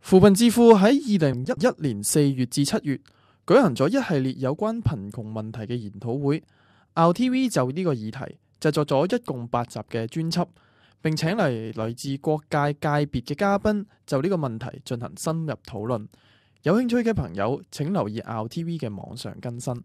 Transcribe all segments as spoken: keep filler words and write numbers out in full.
扶貧智庫喺二零一一年四月至七月舉行咗一系列有關貧窮問題嘅研討會。R T V 就呢個議題製作咗一共八集嘅專輯，並請嚟來自各界界別嘅嘉賓就呢個問題進行深入討論。有興趣嘅朋友請留意 R T V 嘅網上更新。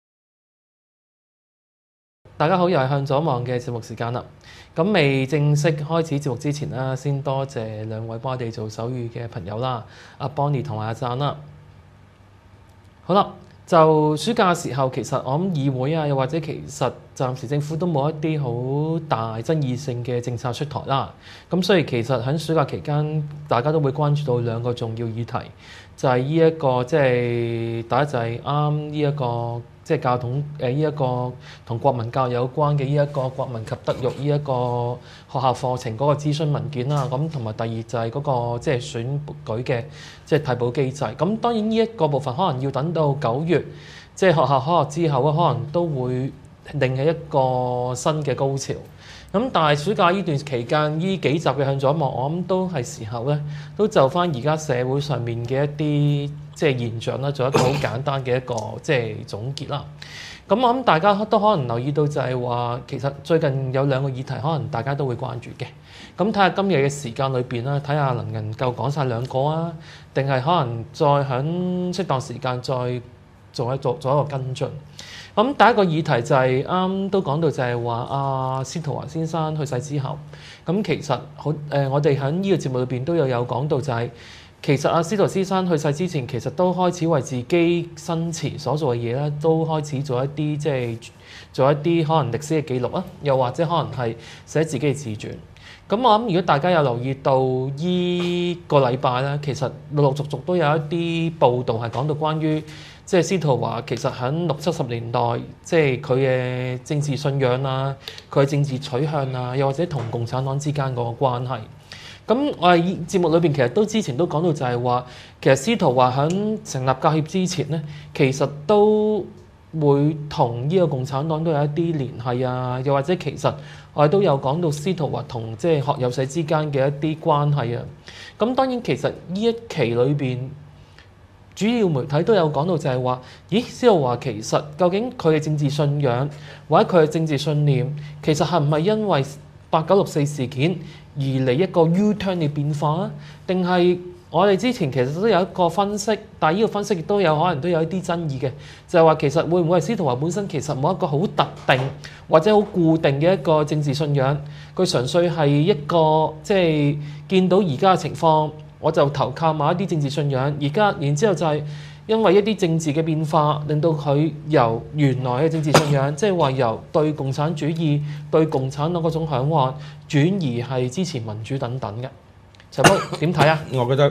大家好，又係向左望嘅節目時間啦。咁未正式開始節目之前啦，先多謝兩位幫我哋做手語嘅朋友啦，阿 Bonnie 同埋阿贊啦。好啦，就暑假嘅時候，其實我諗議會啊，又或者其實暫時政府都冇一啲好大爭議性嘅政策出台啦。咁所以其實喺暑假期間，大家都會關注到兩個重要議題，就係呢一個即係第一就係啱呢一個。即係教統誒呢一個同國民教育有關嘅呢一個國民及德育呢一個學校課程嗰個諮詢文件啦，咁同埋第二就係嗰個即係選舉嘅即係替補機制。咁當然呢一個部分可能要等到九月，即係學校開學之後可能都會定係一個新嘅高潮。咁但係暑假呢段期間，呢幾集嘅向左望，我諗都係時候咧，都就翻而家社會上面嘅一啲即係現象啦，做一個好簡單嘅一個即係總結啦。咁我諗大家都可能留意到就係話，其實最近有兩個議題，可能大家都會關注嘅。咁睇下今日嘅時間裏邊啦，睇下能唔能夠講晒兩個啊，定係可能再喺適當時間再做一做做一個跟進。咁第一個議題就係啱都講到就係話阿司徒華先生去世之後，咁其實好誒、呃，我哋喺呢個節目裏邊都有有講到就係、是、其實阿司徒先生去世之前，其實都開始為自己生前所做嘅嘢咧，都開始做一啲即係做一啲可能歷史嘅記錄啊，又或者可能係寫自己嘅自傳。咁我諗如果大家有留意到依個禮拜咧，其實陸陸續續都有一啲報道係講到關於。即係司徒華其實喺六七十年代，即係佢嘅政治信仰啊，佢嘅政治取向啊，又或者同共產黨之間嗰個關係。咁我哋節目裏邊其實都之前都講到就係話，其實司徒華喺成立教協之前咧，其實都會同呢個共產黨都有一啲聯繫啊，又或者其實我哋都有講到司徒華同即係學友社之間嘅一啲關係啊。咁當然其實呢一期裏邊。主要媒體都有講到就係話，咦，司徒華其實究竟佢嘅政治信仰或者佢嘅政治信念，其實係唔係因為八九六四事件而嚟一個 U-turn 嘅變化啊？定係我哋之前其實都有一個分析，但係呢個分析亦都有可能都有一啲爭議嘅，就係話其實會唔會係司徒華本身其實冇一個好特定或者好固定嘅一個政治信仰，佢純粹係一個即係見到而家嘅情況。我就投靠某一啲政治信仰，而家然之後就係因為一啲政治嘅變化，令到佢由原來嘅政治信仰，即係話由對共產主義、對共產黨嗰種嚮往，轉移係支持民主等等嘅。陳福點睇啊？ 我覺得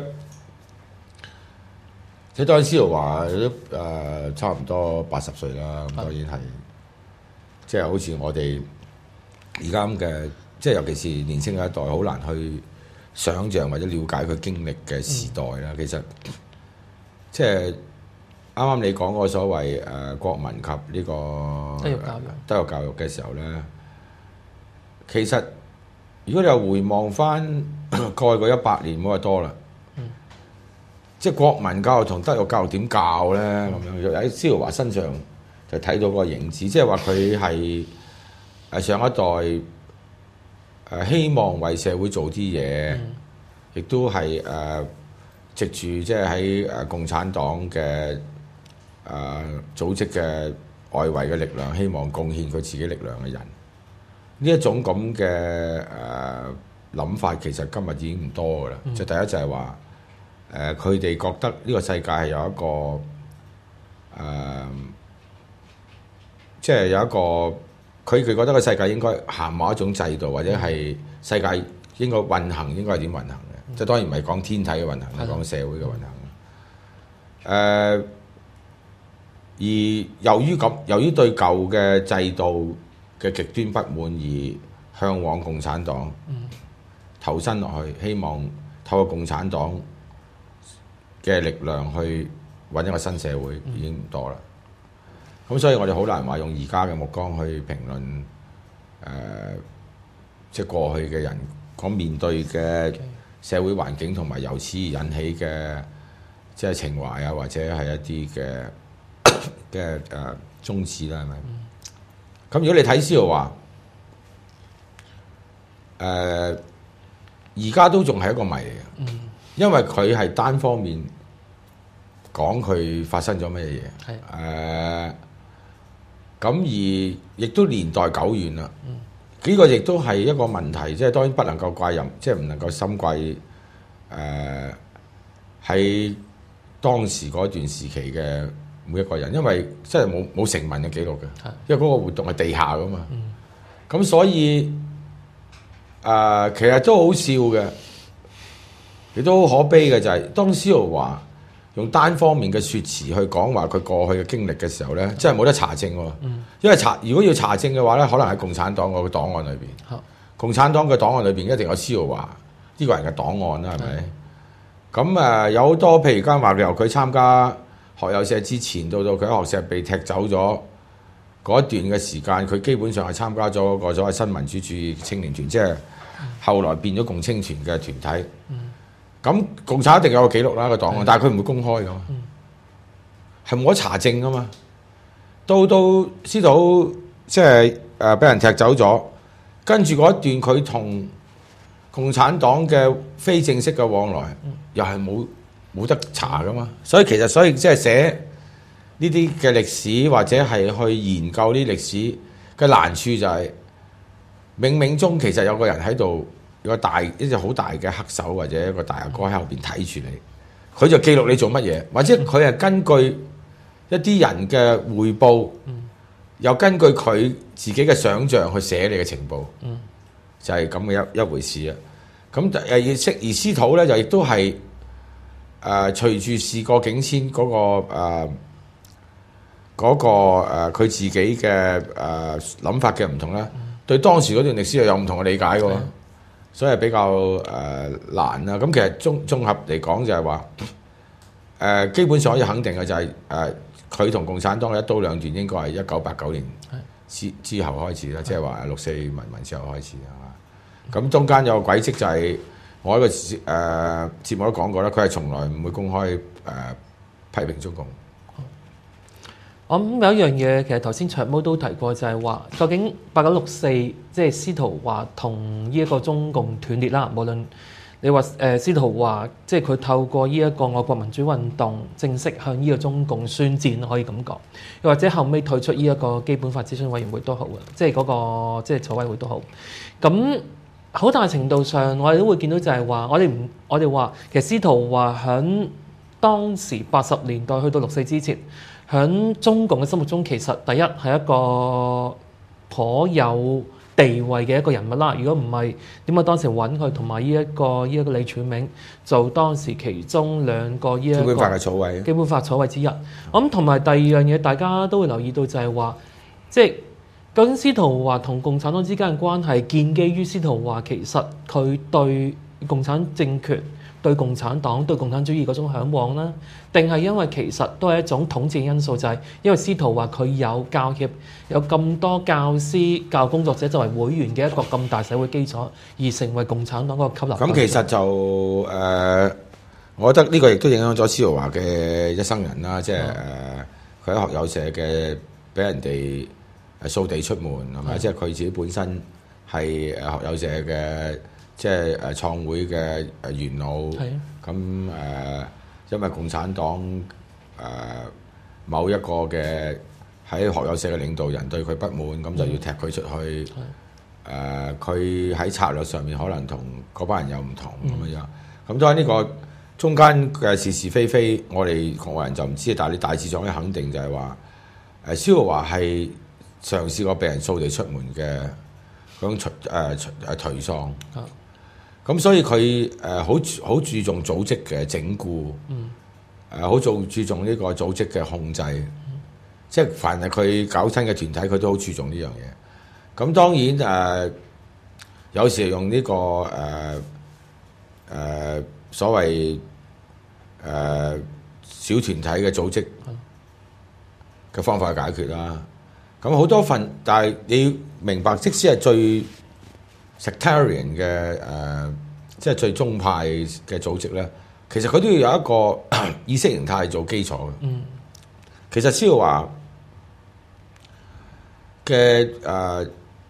即係當然司徒華都誒、呃、差唔多八十歲啦，咁當然係即係好似我哋而家咁嘅，即係尤其是年輕嘅一代，好難去想像或者了解佢經歷嘅時代啦，嗯、其實即係啱啱你講嗰個所謂誒、呃、國民及呢、這個德育教育、 德育教育嘅時候咧，其實如果你又回望翻過去嗰一百年，冇話多啦，嗯、即係國民教育同德育教育點教咧？咁、嗯、樣喺司徒華身上就睇到嗰個影子，即係話佢係誒上一代。誒希望為社會做啲嘢，亦、嗯、都係誒、呃、藉住即係喺誒共產黨嘅誒、呃、組織嘅外圍嘅力量，希望貢獻佢自己力量嘅人。呢一種咁嘅誒諗法，其實今日已經唔多㗎啦。嗯、就第一就係話誒，佢、呃、哋覺得呢個世界係有一個誒，即、呃、係、就是、有一個。佢佢覺得個世界應該行某一種制度，或者係世界應該運行應該係點運行嘅？即係、嗯、當然唔係講天體嘅運行，係講、嗯、社會嘅運行。誒、呃，而由於咁，由於對舊嘅制度嘅極端不滿而向往共產黨，嗯、投身落去，希望透過共產黨嘅力量去揾一個新社會，已經唔多啦。咁所以我哋好難話用而家嘅目光去評論誒、呃，即係過去嘅人講面對嘅社會環境同埋由此而引起嘅即係情懷啊，或者係一啲嘅嘅誒宗旨啦，係咪？咁、嗯、如果你睇司徒華，誒而家都仲係一個謎嚟嘅，嗯、因為佢係單方面講佢發生咗咩嘢，誒咁、呃、而亦都年代久遠啦。嗯呢個亦都係一個問題，即係當然不能夠怪任，即係唔能夠深怪誒喺、呃、當時嗰段時期嘅每一個人，因為真係冇冇成文嘅記錄嘅，因為嗰個活動係地下噶嘛。咁、嗯、所以誒、呃、其實都好笑嘅，亦都好可悲嘅就係、是、當司徒華用單方面嘅説詞去講話佢過去嘅經歷嘅時候咧，真係冇得查證喎。嗯、因為查如果要查證嘅話咧，可能喺共產黨嗰個檔案裏邊。好共產黨嘅檔案裏邊一定有司徒華呢個人嘅檔案啦，係咪？咁誒、呃、有好多譬如間話由佢參加學友社之前，到到佢喺學社被踢走咗嗰一段嘅時間，佢基本上係參加咗嗰個所謂新民主主義青年團，即係後來變咗共青團嘅團體。嗯咁共產一定有個記錄啦，個檔案，的但係佢唔會公開噶嘛，係冇、嗯、得查證噶嘛。到到司徒即係誒俾人踢走咗，跟住嗰一段佢同共產黨嘅非正式嘅往來，嗯、又係冇冇得查噶嘛。所以其實所以即係寫呢啲嘅歷史或者係去研究呢啲歷史嘅難處就係、是，冥冥中其實有個人喺度。有個大一隻好大嘅黑手或者一個大阿哥喺後邊睇住你，佢就記錄你做乜嘢，或者佢係根據一啲人嘅彙報，嗯、又根據佢自己嘅想像去寫你嘅情報，嗯、就係咁嘅一一回事啊。咁誒識而司徒咧就亦都係誒、呃、隨住事過境遷嗰、那個誒嗰、呃那個佢、呃、自己嘅誒諗法嘅唔同啦，嗯、對當時嗰段歷史又有唔同嘅理解嘅。嗯所以比較誒、呃、難啦。咁其實綜綜合嚟講就係話誒基本上可以肯定嘅就係誒佢同共產黨嘅一刀兩斷應該係一九八九年之之後開始啦，即係話六四民運之後開始係嘛。咁中間有個軌跡就係、是、我喺個誒、呃、節目都講過啦，佢係從來唔會公開誒、呃、批評中共。 我諗有一樣嘢，其實頭先長毛都提過，就係話究竟八九六四即係司徒華同呢一個中共斷裂啦。無論你話誒司徒華即係佢透過呢一個愛國民主運動正式向呢個中共宣戰，可以咁講，又或者後尾退出呢一個基本法諮詢委員會都好嘅，即係嗰個即係籌委會都好。咁好大程度上，我哋都會見到就係話，我哋唔我哋話其實司徒華響當時八十年代去到六四之前。喺中共嘅心目中，其實第一係一個頗有地位嘅一個人物啦。如果唔係，點解當時揾佢同埋呢一個呢一個李柱銘做當時其中兩個呢一個基本法嘅草委，基本法草委之一。咁同埋第二樣嘢，大家都會留意到就係話，即係究竟司徒華同共產黨之間嘅關係，建基於司徒華其實佢對共產政權、對共產黨、對共產主義嗰種嚮往啦，定係因為其實都係一種統治因素，就係、是、因為司徒華佢有教協有咁多教師、教工作者作為會員嘅一個咁大社會基礎，而成為共產黨嗰個吸納。咁其實就誒、呃，我覺得呢個亦都影響咗司徒華嘅一生人啦，即係誒佢喺學友社嘅俾人哋掃地出門係咪？即係佢自己本身係誒學友社嘅。即係誒創會嘅誒元老，咁誒、呃、因為共產黨誒、呃、某一個嘅喺學友社嘅領導人對佢不滿，咁、嗯、就要踢佢出去。誒佢喺策略上面可能同嗰班人有唔同咁、嗯、樣。咁當然呢個中間嘅是是非非，我哋外人就唔知，但係你大致上可以肯定就係話誒司徒華係嘗試過被人掃地出門嘅嗰種誒誒頹喪。咁所以佢誒好好注重組織嘅整固，誒好做注重呢個組織嘅控制，嗯、即係凡係佢搞親嘅團體，佢都好注重呢樣嘢。咁當然誒、呃，有時用呢、這個誒誒、呃呃、所謂誒、呃、小團體嘅組織嘅方法去解決啦。咁好多份，但係你要明白，即使係最sectarian 嘅誒即係最宗派嘅組織咧，其實佢都要有一個意識形態做基礎嘅。 嗯， 其實蕭華嘅誒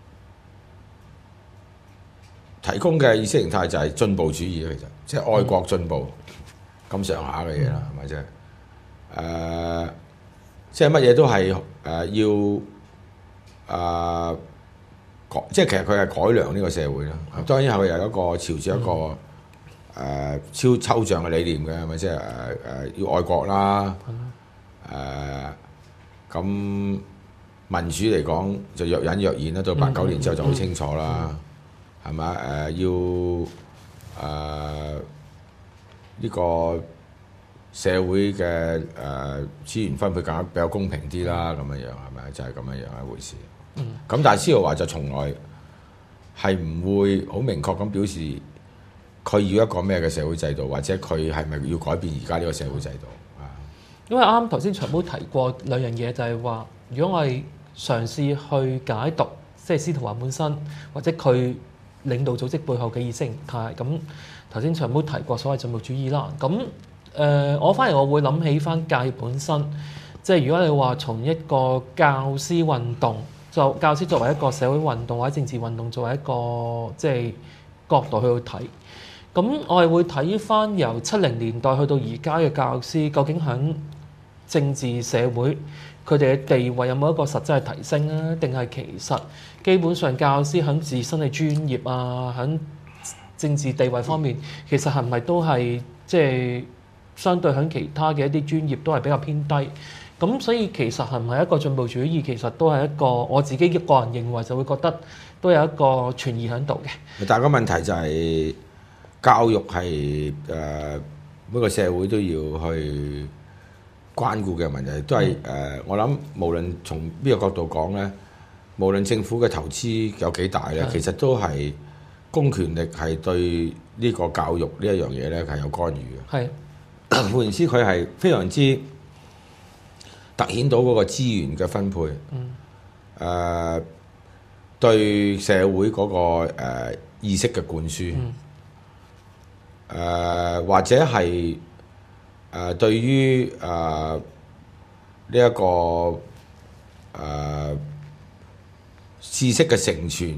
提供嘅意識形態就係進步主義，其實即係愛國進步咁上下嘅嘢啦，係咪啫？誒，即係乜嘢都係誒、呃、要誒、呃、改，即係其實佢係改良呢個社會啦。當然係佢有一個朝住一個誒、呃、超抽象嘅理念嘅，係咪即係誒誒要愛國啦？誒咁、呃、民主嚟講就若隱若現啦，到八九年之後就好清楚啦，係咪誒要誒呢、呃這個社會嘅誒、呃、資源分配更加比較公平啲啦，咁樣樣係咪就係咁樣樣一回事？咁、嗯、但係施耀華就從來係唔會好明確咁表示佢要一個咩嘅社會制度，或者佢係咪要改變而家呢個社會制度？ 因為啱啱頭先長毛提過兩樣嘢，就係話，如果我係嘗試去解讀，即係司徒華本身或者佢領導組織背後嘅意識形態，咁頭先長毛提過所謂進步主義啦。咁誒、呃，我反而我會諗起翻教協本身，即係如果你話從一個教師運動，就教師作為一個社會運動或者政治運動作為一個即係角度去睇。咁我係會睇翻由七零年代去到而家嘅教師，究竟喺政治社會佢哋嘅地位有冇一個實質嘅提升啊？定係其實基本上教師喺自身嘅專業啊，喺政治地位方面，其實係咪都係即係相對喺其他嘅一啲專業都係比較偏低？咁所以其實係唔係一個進步主義？其實都係一個我自己個人認為就會覺得都有一個存疑喺度嘅。 但係個問題就係、是。教育係誒、呃、每個社會都要去關顧嘅問題，都係誒、呃、我諗無論從邊個角度講咧，無論政府嘅投資有幾大咧，其實都係公權力係對呢個教育呢一樣嘢咧係有干預嘅。係換言之，佢係非常之凸顯到嗰個資源嘅分配，誒、嗯呃、對社會嗰、那個誒、呃、意識嘅灌輸。嗯誒、呃、或者係誒、呃、對於誒呢一個誒、呃、知識嘅承傳，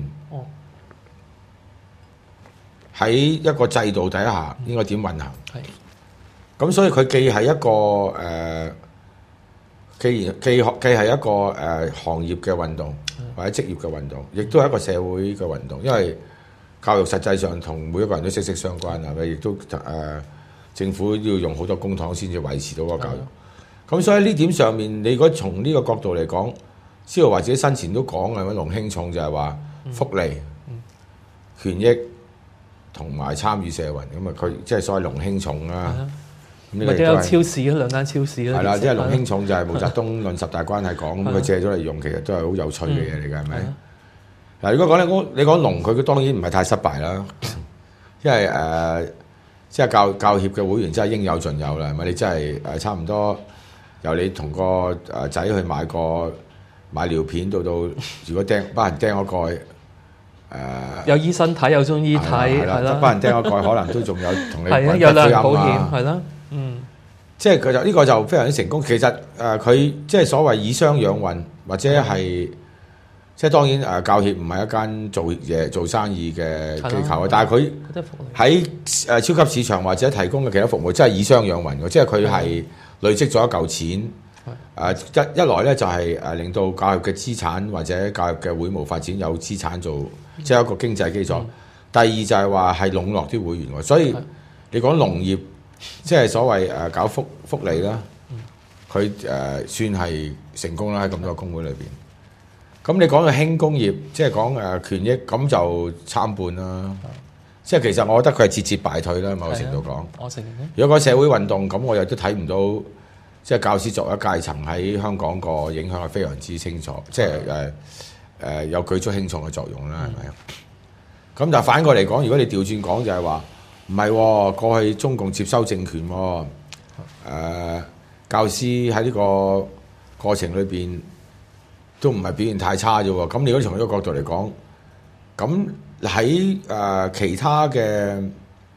喺一個制度底下應該點運行？係咁，所以佢既係一個誒、呃，既然既學既係一個誒、呃、行業嘅運動，或者職業嘅運動，亦都係一個社會嘅運動，因為教育實際上同每一個人都息息相關啊！亦都誒、呃、政府要用好多公帑先至維持到嗰個教育。咁所以呢點上面，你如果從呢個角度嚟講，司徒華自己生前都講嘅，龍興重就係話福利、嗯嗯、權益同埋參與社運。咁啊，佢即係所謂龍興重啦。 咪都有超市嗰兩間超市啦。 係啦，即係龍興重就係毛澤東論十大關係講，咁佢借咗嚟用，其實都係好有趣嘅嘢嚟㗎，係咪？嗱，如果講咧，你講龍，佢當然唔係太失敗啦，因為誒、呃，即係教教協嘅會員真係應有盡有啦，係咪？你真係誒差唔多由你同個誒仔去買個買尿片，到到如果釘幫人釘嗰個誒， 有醫生睇，有中醫睇，係啦， 幫人釘嗰個可能都仲有同你係啊，有兩保險，係啦，嗯，即係佢就呢個就非常之成功。其實誒，佢、呃、即係所謂以商養運，或者係。即係當然誒，教協唔係一間做嘢做生意嘅機構啊，但係佢喺誒超級市場或者提供嘅其他服務，真係以商養運嘅，即係佢係累積咗一嚿錢。誒一一來咧就係誒令到教育嘅資產或者教育嘅會務發展有資產做，即係一個經濟基礎。第二就係話係籠絡啲會員喎，所以你講農業即係所謂誒搞福福利啦，佢誒算係成功啦，喺咁多個工會裏邊。咁你講到輕工業，即係講誒權益，咁就參半啦。即係其實我覺得佢係節節敗退啦，某程度講。 我承認。 如果講社會運動，咁我又都睇唔到，即係教師作為一階層喺香港個影響係非常之清楚，即係誒誒有舉足輕重嘅作用啦，係咪啊？咁但係反過嚟講，如果你調轉講就係話，唔係喎，過去中共接收政權喎，誒、呃、教師喺呢個過程裏邊。都唔係表現太差啫喎，咁如果從呢個角度嚟講，咁喺誒其他嘅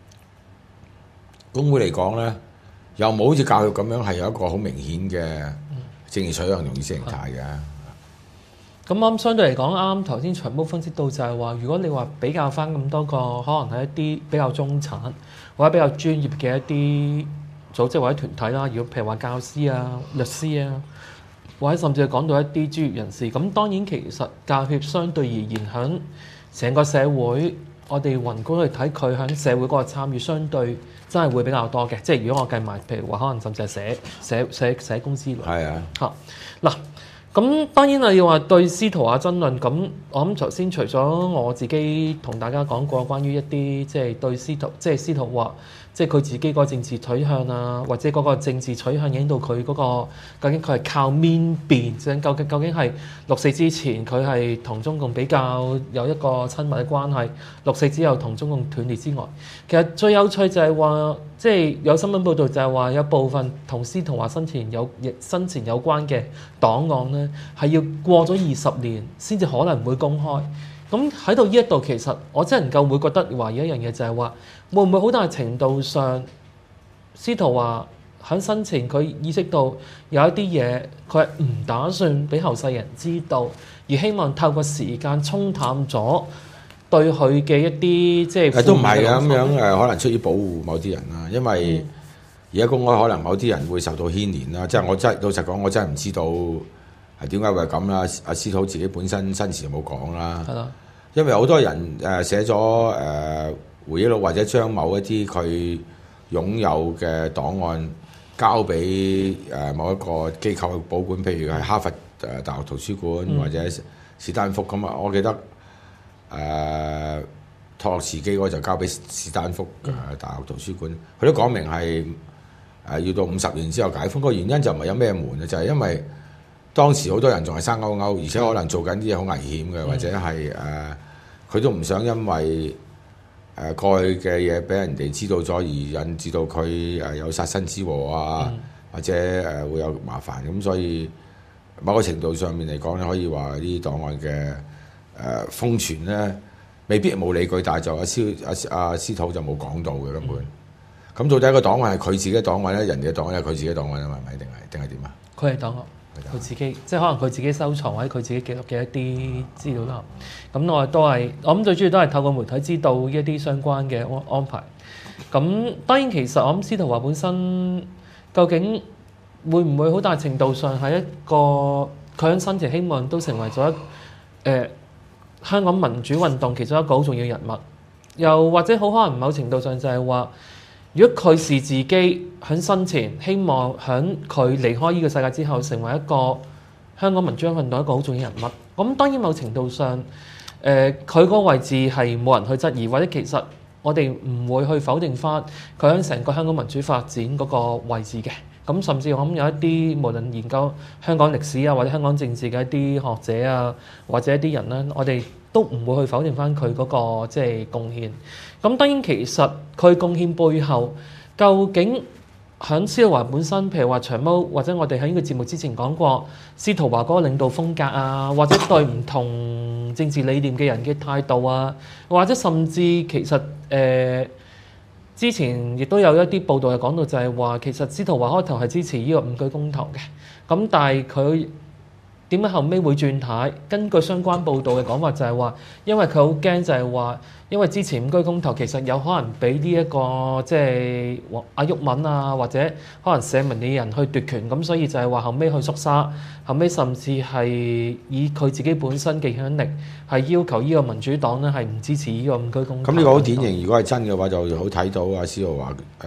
工會嚟講咧，又冇好似教育咁樣係有一個好明顯嘅政治取向同意識形態嘅。 咁啱相對嚟講，啱啱頭先長毛分析到就係話，如果你話比較翻咁多個，可能係一啲比較中產或者比較專業嘅一啲組織或者團體啦，如果譬如話教師啊、律師啊，或者甚至係講到一啲專業人士，咁當然其實教協相對而言，響成個社會，我哋宏觀去睇佢響社會嗰個參與，相對真係會比較多嘅。即係如果我計埋，譬如話可能甚至係社社社社工之類。 係啊， 嚇嗱。咁當然啊，要話對司徒華爭論，咁我諗頭先除咗我自己同大家講過關於一啲即係對司徒即係司徒華，即係佢自己個政治取向啊，或者嗰個政治取向影到佢嗰個究竟佢係靠邊邊，即究竟究竟係六四之前佢係同中共比較有一個親密嘅關係，六四之後同中共斷裂之外，其實最有趣就係話，即係有新聞報道就係話有部分同司徒華生前有生前有關嘅檔案咧，係要過咗二十年先至可能會公開。咁喺度呢一度，其實我真係能夠會覺得懷疑一樣嘢，就係話會唔會好大程度上，司徒華喺生前佢意識到有一啲嘢佢係唔打算俾後世人知道，而希望透過時間沖淡咗對佢嘅一啲即係都唔係嘅咁樣誒，可能出於保護某啲人啦，因為而家公開可能某啲人會受到牽連啦。即係我真係老實講，我真係唔知道係點解會係咁啦。阿司徒自己本身生前冇講啦，係啦，因為好多人誒寫咗誒回憶錄或者將某一啲佢擁有嘅檔案交俾誒某一個機構去保管，譬如係哈佛誒大學圖書館、嗯、或者史丹福咁啊。我記得誒托洛茨基嗰個就交俾史丹福誒大學圖書館，佢都講明係誒要到五十年之後解封。個原因就唔係有咩門啊，就係、是、因為當時好多人仲係生勾勾，而且可能做緊啲嘢好危險嘅，或者係誒佢都唔想因為誒過去嘅嘢俾人哋知道咗而引致到佢誒有殺身之禍啊，嗯、或者誒會有麻煩咁，所以某個程度上面嚟講咧，可以話啲檔案嘅誒封存咧，未必冇理據，但係就阿司阿阿司徒就冇講到嘅根本。咁、嗯、到底個檔案係佢自己檔案咧，人哋嘅檔案係佢自己檔案啊嘛？係咪？定係定係點啊？ 佢係檔案。佢自己即係可能佢自己收藏或者佢自己記錄嘅一啲資料啦。咁我都係我諗最主要都係透過媒體知道一啲相關嘅安安排。咁當然其實我諗司徒華本身究竟會唔會好大程度上係一個佢喺生前希望都成為咗一誒、呃、香港民主運動其中一個好重要人物，又或者好可能某程度上就係話，如果佢是自己喺生前希望喺佢離開呢個世界之後成為一個香港民主運動一個好重要人物，咁當然某程度上，誒佢嗰個位置係冇人去質疑，或者其實我哋唔會去否定翻佢喺成個香港民主發展嗰個位置嘅。咁甚至我諗有一啲無論研究香港歷史啊或者香港政治嘅一啲學者啊或者一啲人咧，我哋都唔會去否定翻佢嗰個即係貢獻。咁當然其實佢貢獻背後究竟喺司徒華本身，譬如話長毛或者我哋喺呢個節目之前講過司徒華嗰個領導風格啊，或者對唔同政治理念嘅人嘅態度啊，或者甚至其實誒、呃、之前亦都有一啲報道係講到就係話其實司徒華開頭係支持呢個五居公投嘅，咁但係佢點解後尾會轉軚？根據相關報道嘅講法就係話，因為佢好驚就係話，因為之前五居公投其實有可能俾呢一個即係阿毓民啊，或者可能社民連人去奪權，咁所以就係話後尾去縮沙，後尾甚至係以佢自己本身嘅影響力，係要求呢個民主黨咧係唔支持呢個五居公投。 咁呢個好典型，如果係真嘅話，就好睇到阿司徒華誒，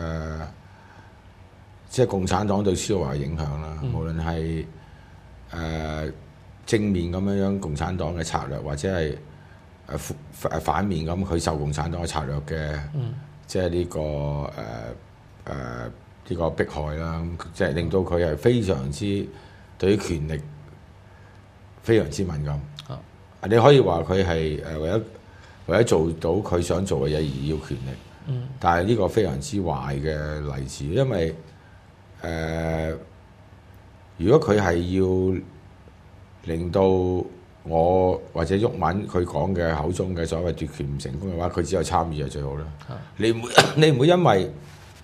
即係共產黨對司徒華嘅影響啦，嗯、無論係。誒、呃、正面咁樣樣共產黨嘅策略，或者係誒反反面咁佢受共產黨嘅策略嘅，嗯、即係呢、這個誒誒呢個迫害啦，即係令到佢係非常之對於權力非常之敏感。啊、你可以話佢係誒為咗為咗做到佢想做嘅嘢而要權力，嗯、但係呢個非常之壞嘅例子，因為誒。呃如果佢係要令到我或者毓民佢講嘅口中嘅所謂奪權唔成功嘅話，佢只有參與係最好啦。的你唔會你唔會因為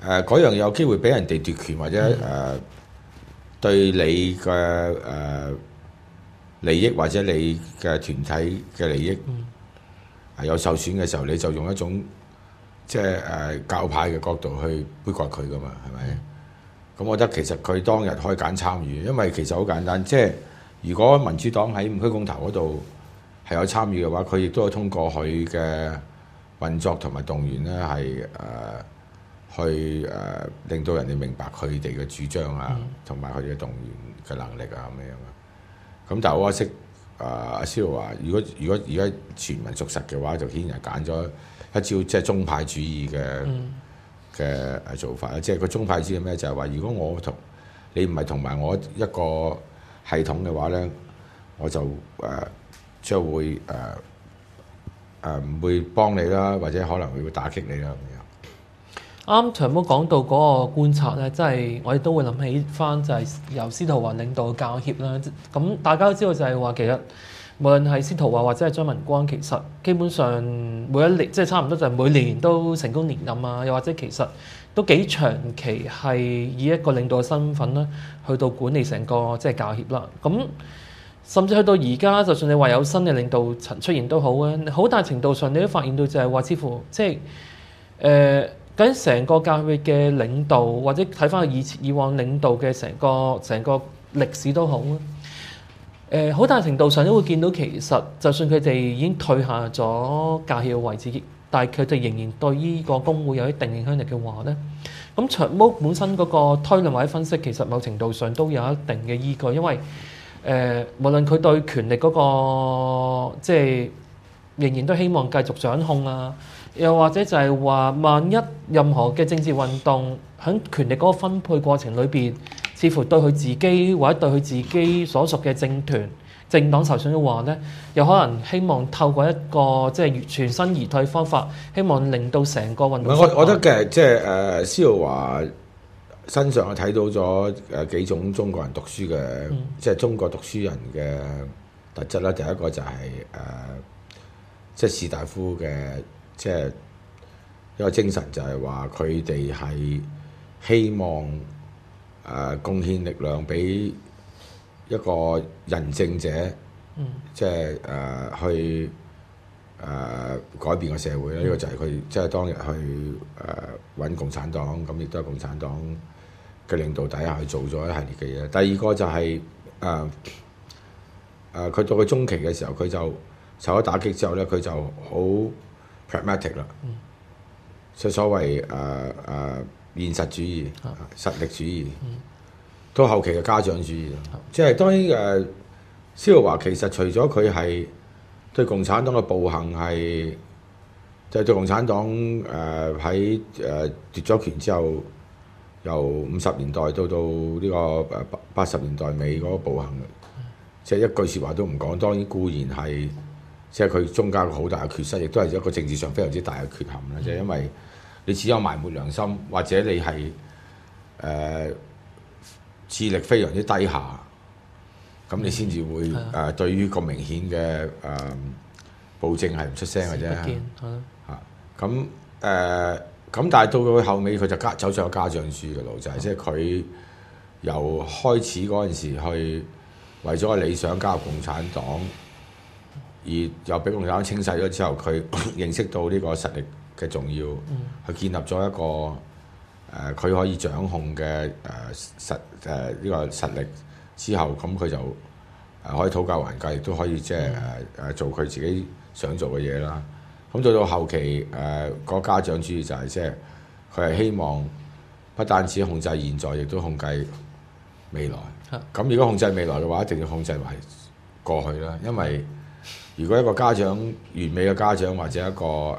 誒嗰樣有機會俾人哋奪權或者誒、呃、對你嘅誒、呃、利益或者你嘅團體嘅利益係、嗯、有受損嘅時候，你就用一種即係誒教派嘅角度去杯葛佢噶嘛，係咪？咁、嗯、我覺得其實佢當日可以揀參與，因為其實好簡單，即係如果民主黨喺五區公投嗰度係有參與嘅話，佢亦都有通過佢嘅運作同埋動員咧，係誒、呃、去誒、呃、令到人哋明白佢哋嘅主張啊，同埋佢哋嘅動員嘅能力啊咁樣嘅。咁但係好可惜，誒阿司徒華，如果如果而家傳聞屬實嘅話，就顯然揀咗一招即係宗派主義嘅嘅誒做法啦。即係個宗派主義咩？就係話，如果我同你唔係同埋我一個系統嘅話咧，我就誒將、呃、會誒誒唔會幫你啦，或者可能會打擊你啦咁樣。 啱長毛講到嗰個觀察咧，即係我哋都會諗起翻就係由司徒華領導嘅教協啦。咁大家都知道就係話其實無論係司徒華或者係張文光，其實基本上每一年即係差唔多就係每年都成功連任啊，又或者其實都幾長期係以一個領導嘅身份啦，去到管理成個即係教協啦。咁甚至去到而家，就算你話有新嘅領導層出現都好啊，好大程度上你都發現到就係話，似乎即係誒究竟成個教會嘅領導，或者睇翻以前以往領導嘅成個成個歷史都好啊。誒、呃、好大程度上都會見到，其實就算佢哋已經退下咗教協嘅位置，但係佢哋仍然對呢個工會有一定影響力嘅話咧，咁長毛本身嗰個推論或者分析，其實某程度上都有一定嘅依據，因為誒、呃、無論佢對權力嗰、那個即係仍然都希望繼續掌控啊。又或者就係話，萬一任何嘅政治運動喺權力嗰個分配過程裏邊，似乎對佢自己或者對佢自己所屬嘅政團、政黨受損嘅話咧，又可能希望透過一個即係全身而退方法，希望令到成個運動。 我我覺得嘅即係誒司徒華身上我睇到咗誒幾種中國人讀書嘅，嗯、即係中國讀書人嘅特質啦。第一個就係、是、誒、呃、即係士大夫嘅。即係一個精神，就係話佢哋係希望誒、呃、貢獻力量俾一個仁政者，嗯、即係誒、呃、去誒、呃、改變個社會啦。呢、嗯、個就係佢即係當日去誒揾、呃、共產黨，咁亦都係共產黨嘅領導底下去做咗一系列嘅嘢。第二個就係誒誒佢到佢中期嘅時候，佢就受咗打擊之後咧，佢就好pragmatic 啦，即係、嗯、所謂誒誒、呃呃、現實主義、啊、實力主義，嗯、到後期嘅家長主義。嗯、即係當然誒，司徒華其實除咗佢係對共產黨嘅暴行係，就係、是、對共產黨誒喺誒奪咗權之後，由五十年代到到呢個誒八十年代尾嗰個暴行，即係、嗯、一句説話都唔講。當然固然係。即係佢中間有好大嘅缺失，亦都係一個政治上非常之大嘅缺陷啦。就係、嗯、因為你只有埋沒良心，或者你係誒、呃、智力非常之低下，咁你先至會誒、嗯呃、對於咁明顯嘅誒、呃、暴政係唔出聲嘅啫。嚇咁誒咁，但係到佢後尾，佢就家走上家長主義嘅路，就係即係佢由開始嗰陣時去為咗個理想加入共產黨。而又俾共產黨清洗咗之後，佢認識到呢個實力嘅重要，佢、嗯、建立咗一個誒佢、呃、可以掌控嘅誒、呃、實誒呢、呃這個實力之後，咁佢就誒可以討價還價，亦都可以即係誒誒做佢自己想做嘅嘢啦。咁到到後期誒、呃那個家長主義就係即係佢係希望不單止控制現在，亦都控制未來。咁、嗯、如果控制未來嘅話，一定要控制埋過去啦，因為如果一個家長完美嘅家長，或者一個誒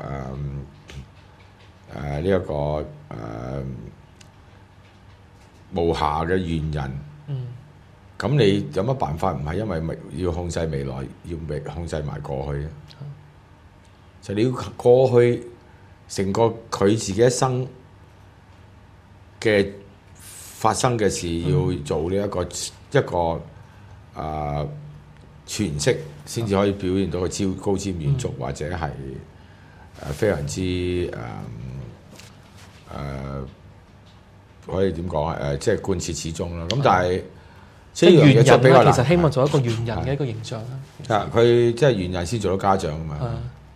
誒呢一個誒、呃、無瑕嘅賢人，咁、嗯、你有乜辦法唔係因為未要控制未來，要未控制埋過去？嗯、就你要過去成個佢自己一生嘅發生嘅事，嗯、要做呢、這、一個一個誒。呃詮釋先至可以表現到個超高瞻遠矚，嗯、或者係誒非常之誒誒可以點講啊？誒，即係貫徹始終啦。咁但係即係呢樣嘢猿人啦， 就比較難。 其實希望做一個猿人嘅一個形象啦。 啊，佢即係猿人先做到家長啊嘛。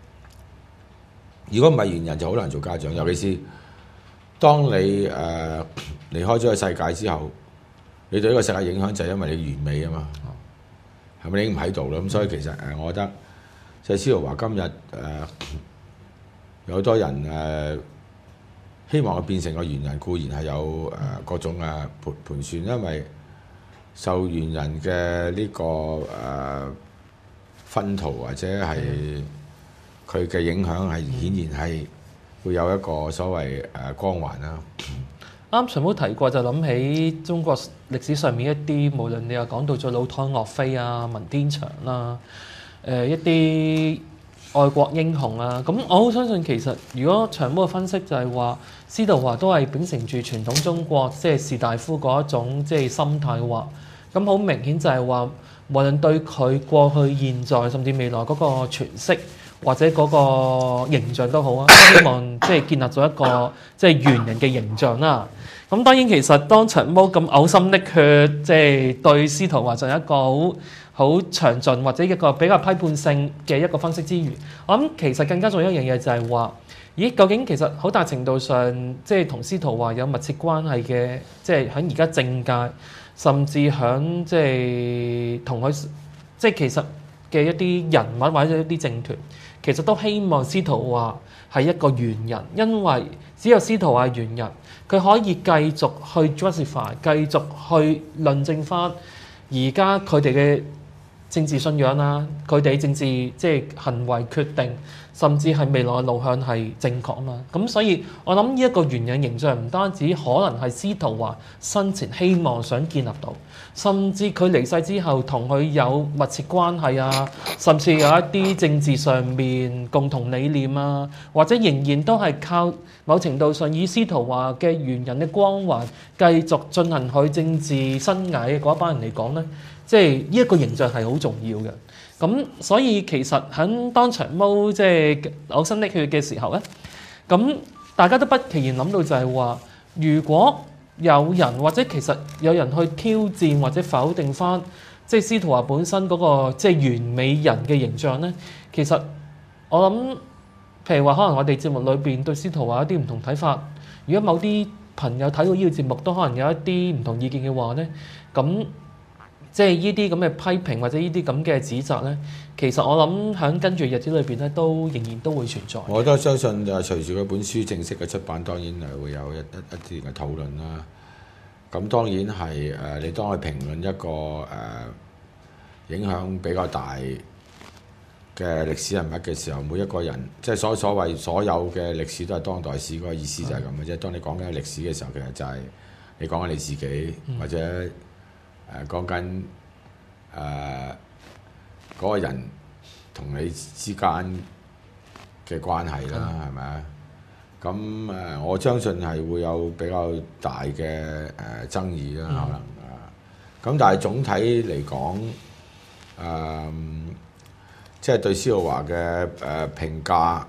如果唔係猿人就好難做家長，尤其是當你誒、呃、離開咗個世界之後，你對呢個世界影響就係因為你完美啊嘛，係咪、嗯、你已經唔喺度啦？咁所以其實誒，我覺得即係司徒華今日誒、呃、有好多人誒、呃、希望佢變成個猿人，固然係有誒、呃、各種嘅盤盤算，因為受猿人嘅呢、這個誒薰陶或者係。嗯佢嘅影響係顯然係會有一個所謂誒光環啦。 啱上冇提過，就諗起中國歷史上面一啲，無論你又講到咗老湯岳飛啊、文天祥啦，誒、呃、一啲愛國英雄啊，咁我好相信其實如果長毛嘅分析就係話，司徒華都係秉承住傳統中國即係士大夫嗰一種即係心態嘅話，咁好明顯就係話，無論對佢過去、現在甚至未來嗰個詮釋。或者嗰個形象都好啊，希望即係建立咗一個即係猿人嘅形象啦。咁當然其實當長毛咁嘔心瀝血，即係對司徒華進行一個好好詳盡或者一個比較批判性嘅一個分析之餘，我諗其實更加重要一樣嘢就係話，咦究竟其實好大程度上即係同司徒華有密切關係嘅，即係喺而家政界，甚至喺即係同佢即係其實嘅一啲人物或者一啲政團。其實都希望司徒華係一個猿人，因為只有司徒華係猿人，佢可以繼續去 justify，繼續去論證翻而家佢哋嘅政治信仰啦，佢哋政治即係行為決定，甚至係未來嘅路向係正確啊嘛。咁所以我諗呢一個猿人形象唔單止可能係司徒華生前希望想建立到，甚至佢離世之後同佢有密切關係啊，甚至有一啲政治上面共同理念啊，或者仍然都係靠某程度上以司徒華嘅猿人嘅光環繼續進行佢政治生涯嘅嗰一班人嚟講咧，即係呢一個形象係好重要嘅。咁所以其實喺當長毛即係嘔心瀝血嘅時候咧，咁大家都不其然諗到就係話，如果有人或者其實有人去挑戰或者否定翻即係司徒華本身嗰個即係完美人嘅形象咧，其實我諗譬如話可能我哋節目裏邊對司徒華一啲唔同睇法，如果某啲朋友睇到呢個節目都可能有一啲唔同意見嘅話咧，咁即係呢啲咁嘅批評或者呢啲咁嘅指責咧，其實我諗喺跟住日子裏邊咧，都仍然都會存在。 我都相信就係隨住嗰本書正式嘅出版，當然係會有一一一啲嘅討論啦。咁當然係誒、呃，你當佢評論一個誒、呃、影響比較大嘅歷史人物嘅時候，每一個人即係所所謂所有嘅歷史都係當代史，嗰個意思就係咁嘅啫。當你講緊歷史嘅時候，其實就係你講緊你自己，或者誒講緊誒嗰個人同你之間嘅關係啦，係咪啊？咁誒、呃，我相信係會有比較大嘅誒、呃、爭議啦，可能啊。咁、呃、但係總體嚟講，誒、呃，即係對司徒華嘅誒評價，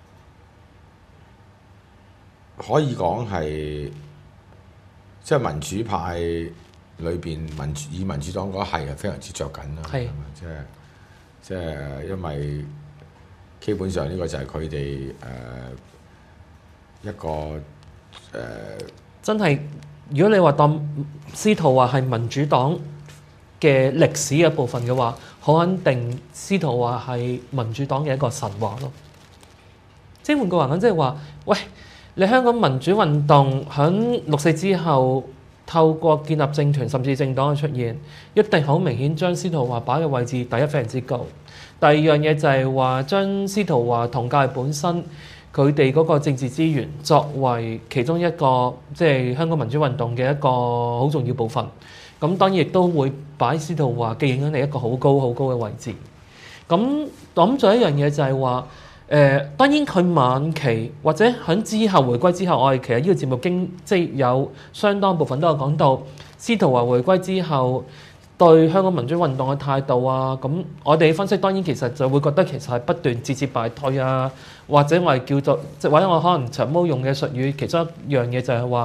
可以講係即係民主派裏邊民主以民主黨嗰係係非常之着緊啦。係，即係即係因為基本上呢個就係佢哋誒。呃一個誒、呃、 真係，如果你話當司徒華係民主黨嘅歷史嘅部分嘅話，好肯定司徒華係民主黨嘅一個神話咯。即係換句話講，即係話，喂，你香港民主運動響六四之後，透過建立政團甚至政黨嘅出現，一定好明顯將司徒華擺嘅位置第一非常之高。第二樣嘢就係話將司徒華同教育本身。佢哋嗰個政治資源作為其中一個即係香港民主運動嘅一個好重要部分，咁當然亦都會擺司徒華嘅影響力一個好高好高嘅位置。咁諗咗一樣嘢就係話，誒、呃、當然佢晚期或者喺之後回歸之後，我哋其實呢個節目經即係有相當部分都有講到司徒華回歸之後對香港民主運動嘅態度啊，咁我哋分析當然其實就會覺得其實係不斷節節敗退啊，或者我係叫做即或者我可能長毛用嘅術語，其中一樣嘢就係話，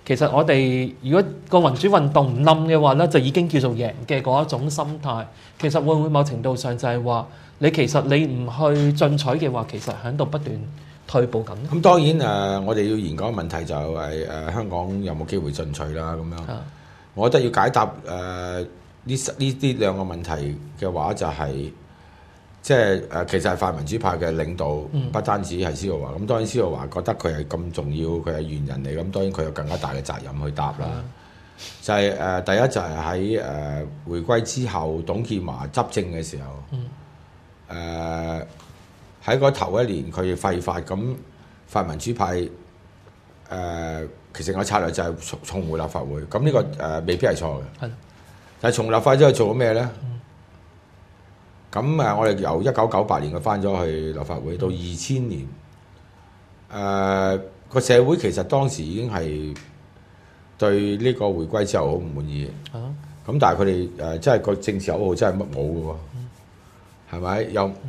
其實我哋如果個民主運動唔冧嘅話咧，就已經叫做贏嘅嗰一種心態。其實會唔會某程度上就係話，你其實你唔去進取嘅話，其實喺度不斷退步緊。 咁當然誒、呃，我哋要研究嘅問題就係、是、誒、呃、香港有冇機會進取啦咁樣。 啊、 我覺得要解答誒呢呢呢兩個問題嘅話、就是，就係即係誒其實係泛民主派嘅領導， 嗯、 不單止係司徒華。咁當然司徒華覺得佢係咁重要，佢係元人嚟，咁當然佢有更加大嘅責任去答啦。嗯、就係、是、誒、呃、第一就係喺誒回歸之後，董建華執政嘅時候，誒喺嗰頭一年佢廢法，咁泛民主派誒、呃、其實個策略就係重重回立法會。咁呢、這個誒、呃、未必係錯嘅。 係， 但係重立法之後做咗咩咧？咁誒、嗯，我哋由一九九八年佢翻咗去立法會，到二千年，誒、呃、個社會其實當時已經係對呢個回歸之後好唔滿意。咁、啊、但係佢哋誒真係個政治口號真係乜冇嘅喎，係咪、嗯？又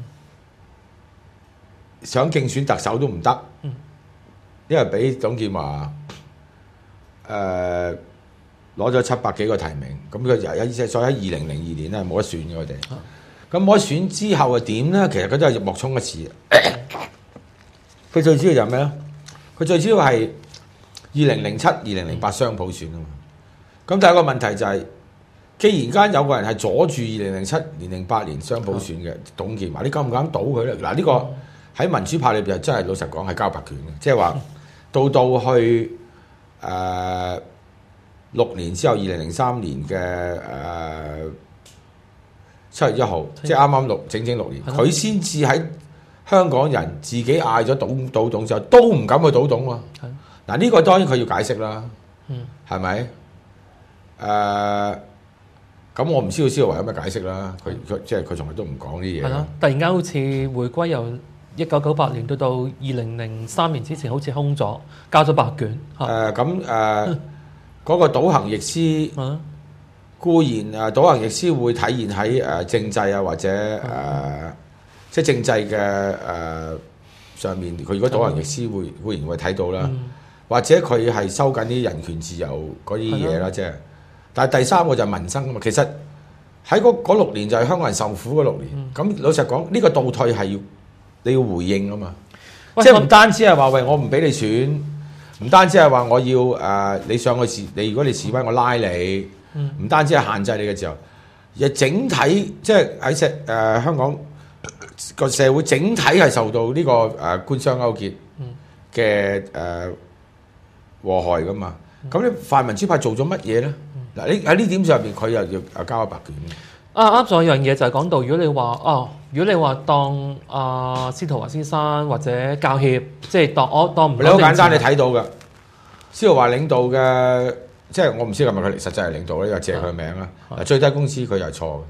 想競選特首都唔得，嗯、因為俾董建華誒攞咗七百幾個提名，咁佢又一所以喺二零零二年咧冇得選嘅佢哋。咁冇得選之後係點咧？其實佢都係莫衷一是。佢最主要就係咩咧？佢最主要係二零零七、二零零八雙普選啊嘛。咁第一個問題就係、是，既然間有個人係阻住二零零七年、零八年雙普選嘅董建華，你敢唔敢倒佢咧？嗱，呢個喺民主派裏邊真係老實講係交白卷嘅，即係話到到去誒六、呃、年之後，二零零三年嘅誒。呃七月一號，即係啱啱六整整六年，佢先至喺香港人自己嗌咗倒倒董之後，都唔敢去倒董喎。嗱，呢個當然佢要解釋啦，係咪、嗯？誒，咁、呃、我唔知道司徒華有咩解釋啦。佢佢即係佢從來都唔講呢啲嘢。係咯， 突然間好似回歸由一九九八年到到二零零三年之前，好似空咗，交咗白卷。 誒咁誒，嗰個倒行逆施。嗯固然誒倒行逆施會體現喺誒政制啊，或者誒、呃、即係政制嘅誒、呃、上面，佢如果倒行逆施會固然會睇到啦，嗯、或者佢係收緊啲人權自由嗰啲嘢啦，即係的。但係第三個就係民生啊嘛，其實喺嗰六年就係香港人受苦嗰六年。咁、嗯、老實講，呢、這個倒退係要你要回應啊嘛，喂即係唔單止係話喂我唔俾你選，唔單止係話我要誒、呃、你上去示，你如果你示威我拉你。唔、嗯、單止係限制你嘅自由，而整體即係喺社誒香港個社會整體係受到呢、這個誒、呃、官商勾結嘅誒禍害噶嘛。咁你泛民主派做咗乜嘢咧？嗱、嗯，你喺呢點上邊佢又要誒交白卷。 啊啱咗一樣嘢就係講到，如果你話哦，如果你話當啊、呃、司徒華先生或者教協，即係當我當唔，你好簡單，你睇到嘅司徒華領導嘅。即係我唔知係咪佢實際係領導咧，又借佢名啦。嗱，最低工資佢又係錯嘅。誒、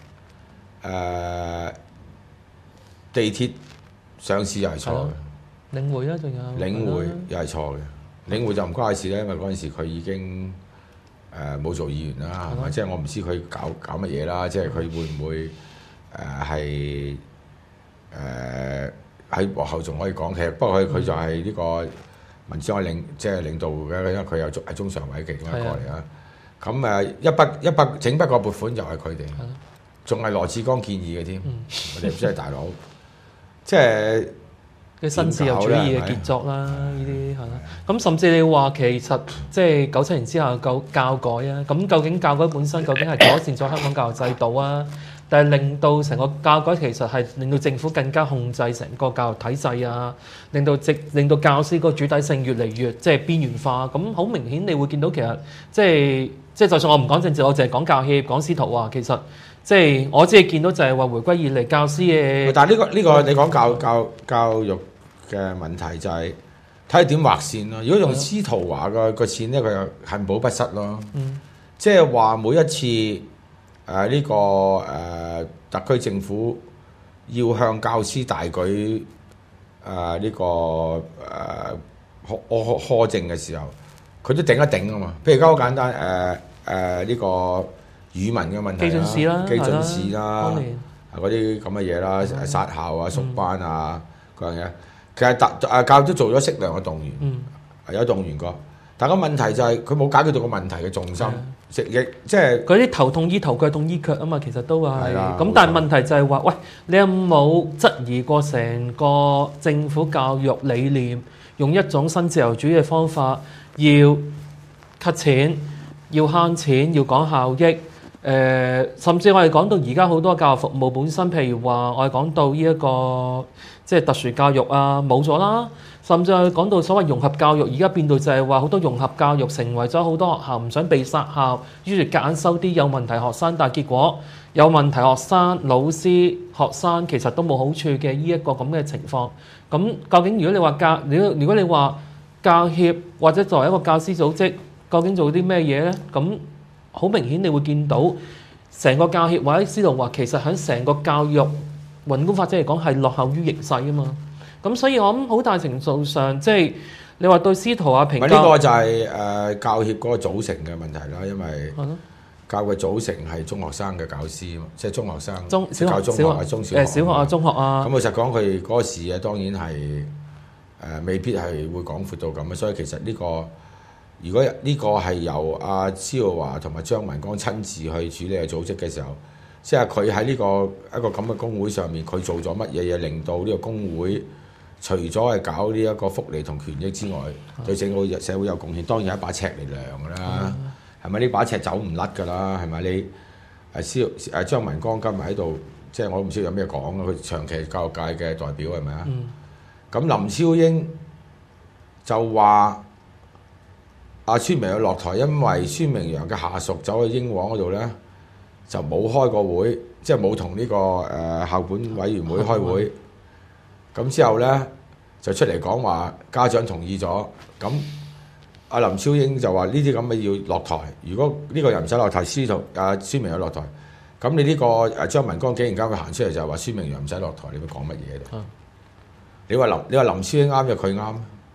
呃，地鐵上市又係錯嘅。 領匯啦，仲有領匯又係錯嘅。領匯就唔關事咧，因為嗰陣時佢已經誒冇、呃、做議員啦，係咪？即係我唔知佢搞搞乜嘢啦。即係佢會唔會誒係誒喺幕後仲可以講？其實不過佢佢就係呢個。民主黨領即係領導嘅，因為佢有中係中常委其中一個嚟啊。咁誒的一筆一筆整筆個撥款就係佢哋，仲係羅致光建議嘅添。嗯、我哋真係大佬，即係啲新自由主義嘅傑作啦。呢啲係啦。咁甚至你話其實即係九七年之後教教改啊，咁究竟教改本身究竟係改善咗香港教育制度啊？但係令到成個教改其實係令到政府更加控制成個教育體制啊，令到直令到教師個主體性越嚟越即係邊緣化。咁好明顯，你會見到其實即係即係，就算我唔講政治，我淨係講教協、講司徒華，其實即係我只係見到就係話回歸以嚟教師嘅。但係呢個呢個你講教教教育嘅問題就係睇下點劃線咯。如果用司徒華個個線咧，佢又恆保不失咯。嗯，即係話每一次。誒呢、啊這個誒、呃、特區政府要向教師大舉誒呢、呃這個誒苛苛苛政嘅時候，佢都頂一頂啊嘛。譬如而家好簡單誒誒呢個語文嘅問題啦，基準試啦，基準試啦，嗰啲咁嘅嘢啦，殺校啊、縮班啊嗰樣嘢，其實特誒教都做咗適量嘅動員，嗯、有動員過。 但個問題就係佢冇解決到個問題嘅重心，亦亦即係嗰啲頭痛醫頭腳痛醫腳啊嘛，其實都係。 係啦咁但係問題就係話，喂，你有冇質疑過成個政府教育理念，用一種新自由主義嘅方法，要 cut 錢，要慳錢，要講效益？誒、呃，甚至我哋講到而家好多教育服務本身，譬如話我哋講到呢、這、一個即係特殊教育啊，冇咗啦。甚至係講到所謂融合教育，而家變到就係話好多融合教育成為咗好多學校唔想被殺校，於是夾硬收啲有問題學生，但係結果有問題學生、老師、學生其實都冇好處嘅呢一個咁嘅情況。咁究竟如果你話教，如果如果你話教協或者作為一個教師組織，究竟做啲咩嘢呢？咁好明顯你會見到成個教協或者司徒話，其實喺成個教育宏觀發展嚟講係落後於形勢啊嘛。咁所以我諗好大程度上，即係你話對司徒啊評價， 呢個就係誒教協嗰個組成嘅問題啦，因為教嘅組成係中學生嘅教師啊嘛，即係中學生中小學、 教中學啊、中小學、 誒小學啊、中學啊。 咁老實講，佢嗰個視野當然係誒、呃、未必係會廣闊到咁啊，所以其實呢、呢個如果呢個係由阿施耀華同埋張文光親自去處理嘅組織嘅時候，即係佢喺呢個一個咁嘅工會上面，佢做咗乜嘢嘢令到呢個工會除咗係搞呢一個福利同權益之外，對整個社會有貢獻，當然係一把尺嚟量㗎啦，係咪？呢把尺走唔甩㗎啦，係咪？你誒蕭誒張文光今日喺度，即係我唔知有咩講啊，佢長期教育界嘅代表係咪啊？咁、嗯、林超英就話阿孫明揚落台，因為孫明揚嘅下屬走去英皇嗰度咧，就冇開過會，即係冇同呢個誒、呃、校本委員會開會。咁之後咧就出嚟講話家長同意咗，咁阿林超英就話呢啲咁嘅要落台。如果呢個人唔使落台，司徒阿孫明揚落台，咁你呢個誒張文光竟然間佢行出嚟就話孫明揚唔使落台，你會講乜嘢度？你話林你話林超英啱就佢啱。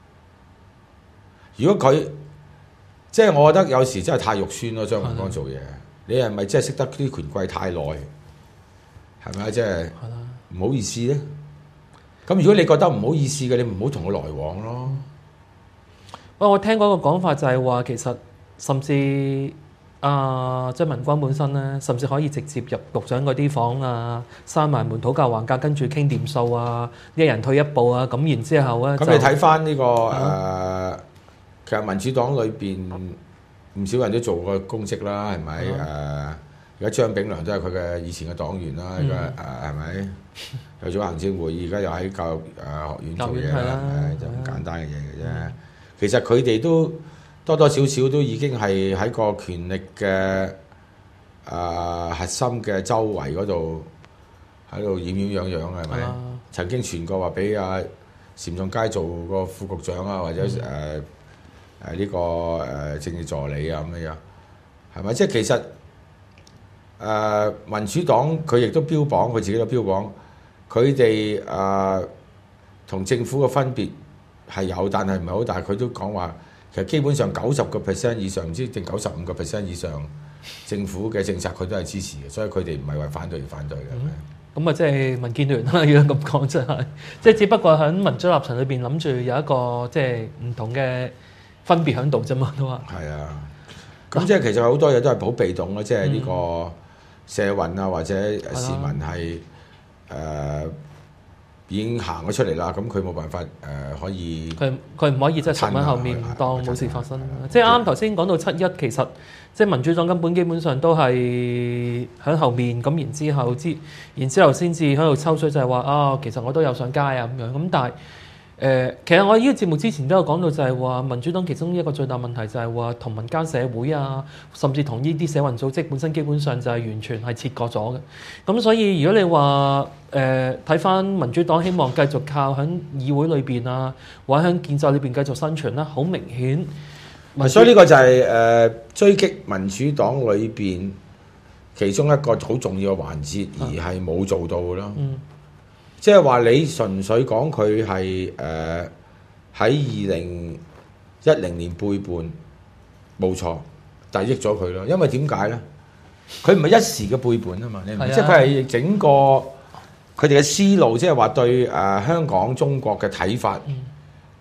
如果佢即係我覺得有時真係太肉酸咯，張文光做嘢，你係咪真係識得啲權貴太耐？係咪啊？即係唔好意思咧。咁如果你覺得唔好意思嘅，你唔好同佢來往咯。 喂，我聽嗰個講法就係話，其實甚至啊張文光本身咧，甚至可以直接入局長嗰啲房啊，閂埋門討價還價，跟住傾掂數啊，一人退一步啊，咁然之後咧， 咁你睇翻呢個誒、 啊呃，其實民主黨裏邊唔少人都做過公職啦，係咪？誒、啊，而家張炳良都係佢嘅以前嘅黨員啦，而家誒係咪？有咗行政會議，而家又喺教育誒學院做嘢啦，就唔簡單嘅嘢嘅啫。其實佢哋都多多少少都已經係喺個權力嘅誒、呃、核心嘅周圍嗰度喺度掩掩樣樣嘅係咪？曾經傳過話俾阿單仲偕做個副局長啊，或者誒誒呢個誒、呃、政治助理啊咁樣，係咪？即係其實誒、呃、民主黨佢亦都標榜，佢自己都標榜。佢哋誒同政府嘅分別係有，但係唔係好大。佢都講話，其實基本上九十個 percent 以上，唔知定九十五個 percent 以上，政府嘅政策佢都係支持嘅，所以佢哋唔係為反對而反對嘅。 咁啊，即係民建聯啦，如果咁講真係，即係只不過喺民主立場裏邊諗住有一個即係唔同嘅分別喺度啫嘛，都話。係啊， 咁即係其實好多嘢都係好被動咯，即係呢個社運啊，或者市民係。誒、呃、已經行咗出嚟啦，咁佢冇辦法誒、呃、可以，佢佢唔可以即係沉喺後面，唔當冇事發生。即係啱啱頭先講到七一，其實即係民主黨根本基本上都係喺後面，咁然之後之，然之後先至喺度抽水，就係話啊，其實我都有上街啊咁樣。咁但係誒、呃，其實我呢個節目之前都有講到，就係話民主黨其中一個最大問題就係話同民間社會啊，甚至同呢啲社運組織本身基本上就係完全係切割咗嘅。咁所以如果你話誒睇翻民主黨希望繼續靠喺議會裏邊啊，或者喺建制裏邊繼續生存啦，好明顯。 所以呢個就係、是、誒、呃、追擊民主黨裏邊其中一個好重要嘅環節，而係冇做到咯。嗯。即係話你純粹講佢係誒喺二零一零年背叛冇錯，但係益咗佢咯。因為點解咧？佢唔係一時嘅背叛啊嘛，你唔係即係佢係整個佢哋嘅思路，即係話對誒、呃、香港中國嘅睇法，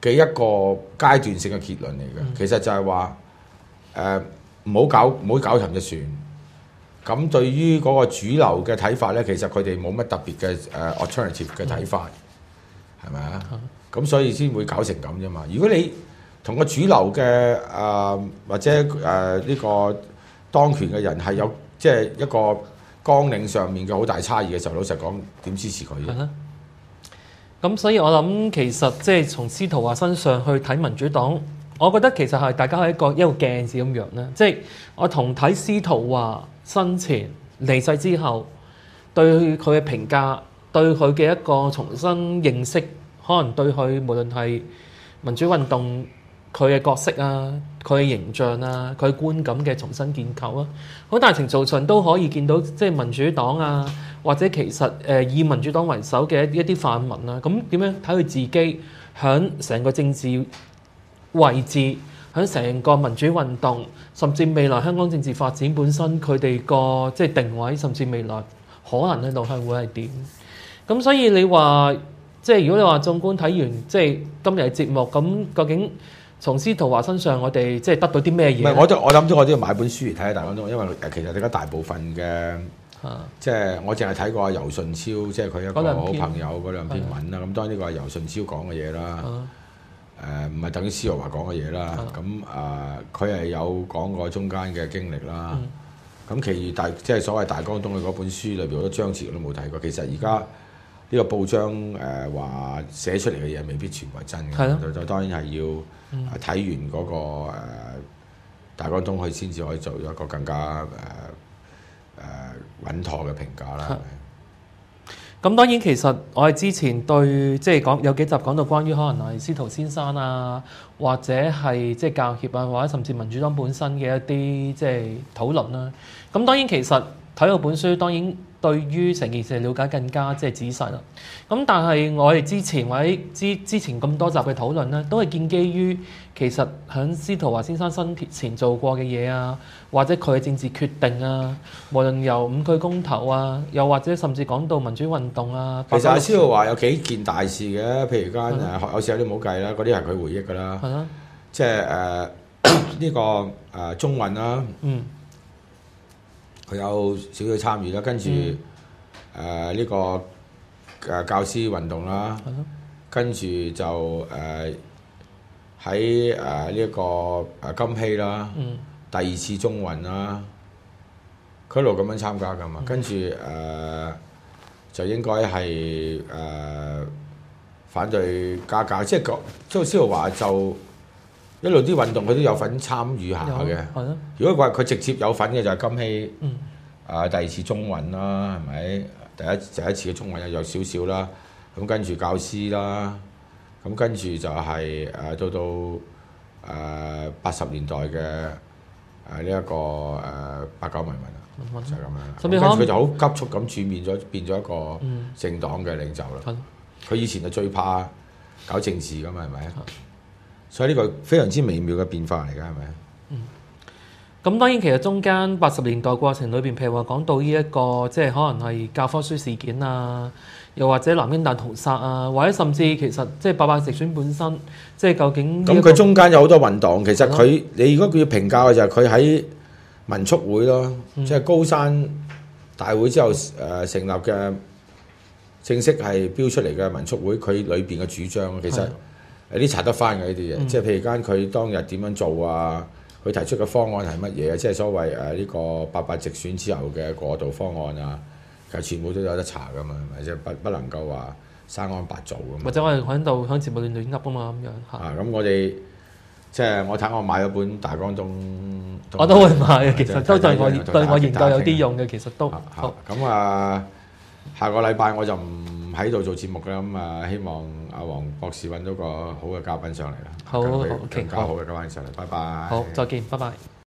嘅一個階段性嘅結論嚟嘅。嗯、其實就係話誒唔好搞唔好搞沉隻船。咁對於嗰個主流嘅睇法咧，其實佢哋冇乜特別嘅誒、uh, alternative 嘅睇法，係咪啊？咁、嗯、所以先會搞成咁啫嘛。如果你同個主流嘅誒、呃、或者誒呢、呃這個當權嘅人係有即係一個綱領上面嘅好大差異嘅時候，老實講點支持佢？ 咁、嗯、所以我諗其實即係從司徒華身上去睇民主黨，我覺得其實係大家係一個一個鏡子咁樣啦。即係我同睇司徒華生前離世之後，對佢嘅評價，對佢嘅一個重新認識，可能對佢無論係民主運動佢嘅角色啊、佢嘅形象啊、佢觀感嘅重新建構啊，好大程度上都可以見到，即係民主黨啊，或者其實誒以民主黨為首嘅一啲泛民啊，咁點樣睇佢自己響成個政治位置，喺成個民主運動，甚至未來香港政治發展本身，佢哋個即係定位，甚至未來可能嘅路向會係點？咁所以你話，即係如果你話縱觀睇完即係今日嘅節目，咁究竟從司徒華身上，我哋即係得到啲咩嘢？ 唔係，我都我諗咗，我都要買本書嚟睇下大家都，因為其實而家大部分嘅， 啊、即係我淨係睇過游順超，即係佢一個好朋友嗰兩篇文啦。咁當然呢個係游順超講嘅嘢啦。啊誒唔係等於司徒華講嘅嘢啦，咁誒佢係有講過中間嘅經歷啦，咁、嗯、其餘大即係所謂大江東嘅嗰本書裏邊好多章節我都冇睇過。其實而家呢個報章誒話寫出嚟嘅嘢未必全部係真嘅，就就當然係要睇完嗰、那個、呃、大江東，佢先至可以做一個更加誒誒、呃呃、穩妥嘅評價啦。 咁當然其實我哋之前對即係講有幾集講到關於可能係司徒先生啊，或者係即係教協啊，或者甚至民主黨本身嘅一啲即係討論啦。咁當然其實睇到本書，當然對於成件事了解更加即係仔細啦。咁但係我哋之前或者之之前咁多集嘅討論咧，都係建基於其實喺司徒華先生生前做過嘅嘢啊，或者佢嘅政治決定啊，無論由五區公投啊，又或者甚至講到民主運動啊。 其實阿司徒華有幾件大事嘅，譬如間誒學友社有啲唔好計啦，嗰啲係佢回憶㗎啦。係啊，即係誒呢個誒、呃、中運啦。嗯。佢有少少參與啦，跟住誒呢個誒教師運動啦，嗯、跟住就誒喺誒呢一個誒金禧啦，嗯、第二次中運啦，佢一路咁樣參加㗎嘛，嗯、跟住誒、呃、就應該係誒、呃、反對加價，即係個即係司徒華就。一路啲運動佢都有份參與下嘅。如果話佢直接有份嘅就係金禧，嗯、啊第二次中運啦，係咪？第一第一次嘅中運又有少少啦。咁跟住教師啦，咁跟住就係、是、誒、啊、到到誒八十年代嘅誒呢一個誒八九民運啦，嗯、就係咁樣啦。跟住佢就好急速咁轉變咗，變咗一個政黨嘅領袖啦。佢、嗯、以前就最怕搞政治㗎嘛，係咪？所以呢個非常之微妙嘅變化嚟㗎，係咪？嗯。 咁當然其實中間八十年代過程裏邊，譬如話講到呢、這、一個即係可能係教科書事件啊，又或者南京大屠殺啊，或者甚至其實即係八八直選本身，即係究竟咁佢中間有好多運動，其實佢、嗯、你如果佢要評價嘅就係佢喺民促會咯，嗯、即係高山大會之後誒、呃、成立嘅正式係標出嚟嘅民促會，佢裏邊嘅主張其實。嗯有啲查得翻嘅呢啲嘢，嗯、即係譬如間佢當日點樣做啊？佢提出嘅方案係乜嘢啊？即係所謂誒呢個八八直選之後嘅過渡方案啊，其實全部都有得查噶嘛，係咪？即係不不能夠話生安白做咁。 或者我哋喺度喺節目裏亂噏啊嘛咁樣嚇。啊， 咁我哋即係我睇我買咗本《大江東》， 我都會買嘅，其實都對我對我研究有啲用嘅，其實都好。咁啊，下個禮拜我就唔喺度做節目啦，咁啊希望阿黃博士揾到個好嘅嘉賓上嚟啦， 好， 更加好嘅嘉賓上嚟，拜拜。 好，再見，拜拜。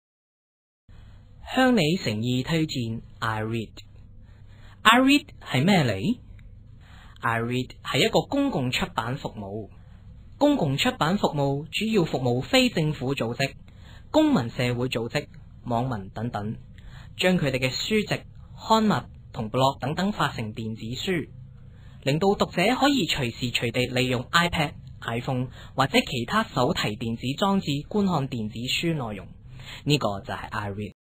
向你誠意推薦 iRead。iRead 係咩嚟？iRead 係一個公共出版服務，公共出版服務主要服務非政府組織、公民社會組織、網民等等，將佢哋嘅書籍、刊物同 blog 等等發成電子書，令到讀者可以隨時隨地利用 iPad、 iPhone 或者其他手提電子裝置觀看電子書內容。呢、這個就係 iRead。